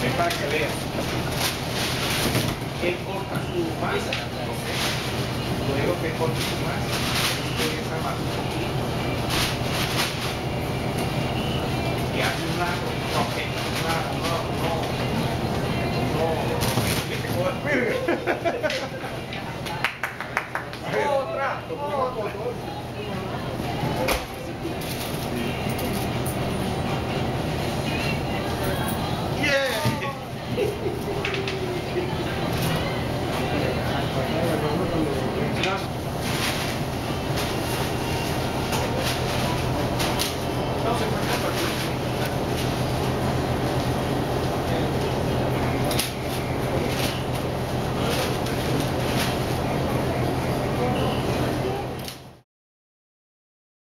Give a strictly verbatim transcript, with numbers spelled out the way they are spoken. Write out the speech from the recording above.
Es para que veas. Él corta su masa, ¿ok? Luego que corta su masa, empieza a bajar un poquito y hace una, ok, una, una